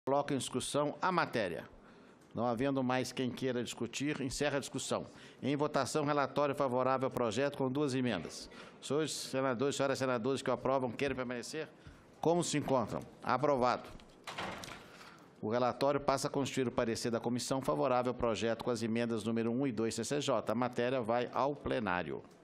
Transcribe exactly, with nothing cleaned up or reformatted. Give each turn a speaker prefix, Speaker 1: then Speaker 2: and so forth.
Speaker 1: Coloco em discussão a matéria. Não havendo mais quem queira discutir, encerra a discussão. Em votação, relatório favorável ao projeto com duas emendas. Senhores senadores e senhoras senadores que o aprovam, querem permanecer? Como se encontram? Aprovado. O relatório passa a constituir o parecer da comissão favorável ao projeto com as emendas número um e dois C C J. A matéria vai ao plenário.